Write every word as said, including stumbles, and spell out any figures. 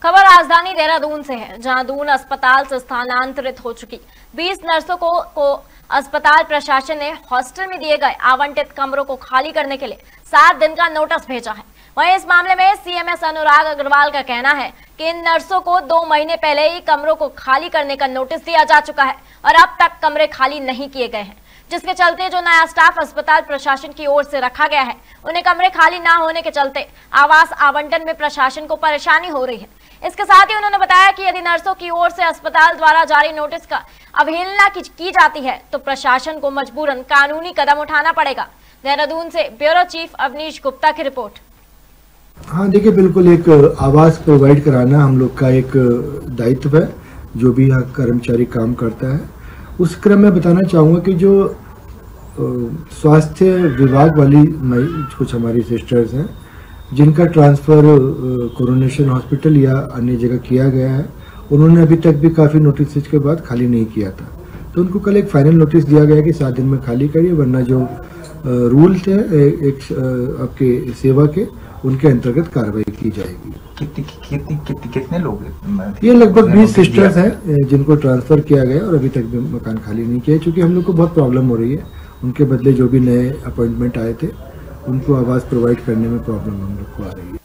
खबर राजधानी देहरादून से है, जहां दून अस्पताल से स्थानांतरित हो चुकी बीस नर्सों को, को अस्पताल प्रशासन ने हॉस्टल में दिए गए आवंटित कमरों को खाली करने के लिए सात दिन का नोटिस भेजा है। वहीं इस मामले में सीएमएस अनुराग अग्रवाल का कहना है कि इन नर्सों को दो महीने पहले ही कमरों को खाली करने का नोटिस दिया जा चुका है और अब तक कमरे खाली नहीं किए गए हैं, जिसके चलते जो नया स्टाफ अस्पताल प्रशासन की ओर से रखा गया है, उन्हें कमरे खाली ना होने के चलते आवास आवंटन में प्रशासन को परेशानी हो रही है। इसके साथ ही उन्होंने बताया कि यदि नर्सों की ओर से अस्पताल द्वारा जारी नोटिस का अवहेलना की, की जाती है तो प्रशासन को मजबूरन कानूनी कदम उठाना पड़ेगा। देहरादून से ब्यूरो चीफ अवनीश गुप्ता की रिपोर्ट। हाँ देखिए, बिल्कुल एक आवास प्रोवाइड कराना हम लोग का एक दायित्व है, जो भी यहाँ कर्मचारी काम करता है। उस क्रम में बताना चाहूँगा कि जो स्वास्थ्य विभाग वाली कुछ हमारी सिस्टर्स हैं जिनका ट्रांसफ़र कोरोनेशन हॉस्पिटल या अन्य जगह किया गया है, उन्होंने अभी तक भी काफ़ी नोटिस के बाद खाली नहीं किया था, तो उनको कल एक फाइनल नोटिस दिया गया कि सात दिन में खाली करिए, वरना जो रूल्स है एक आपके सेवा के, उनके अंतर्गत कार्रवाई की जाएगी। कितनी कितनी कितने कितने लोग? ये लगभग बीस सिस्टर्स हैं जिनको ट्रांसफ़र किया गया और अभी तक भी मकान खाली नहीं किया, क्योंकि हम लोग को बहुत प्रॉब्लम हो रही है। उनके बदले जो भी नए अपॉइंटमेंट आए थे उनको आवास प्रोवाइड करने में प्रॉब्लम हम लोग को आ रही है।